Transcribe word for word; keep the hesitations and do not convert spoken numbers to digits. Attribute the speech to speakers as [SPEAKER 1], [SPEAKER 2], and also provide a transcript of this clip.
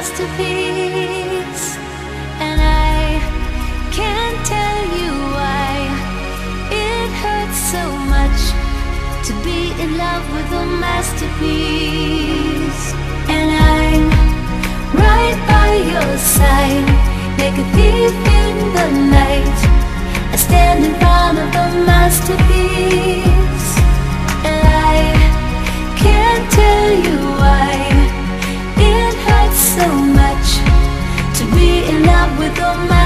[SPEAKER 1] masterpiece. And I can't tell you why it hurts so much to be in love with a masterpiece. And I'm right by your side, like a thief in the night. I stand in front of a masterpiece. And I can't tell you why it hurts so much to be in love with a masterpiece.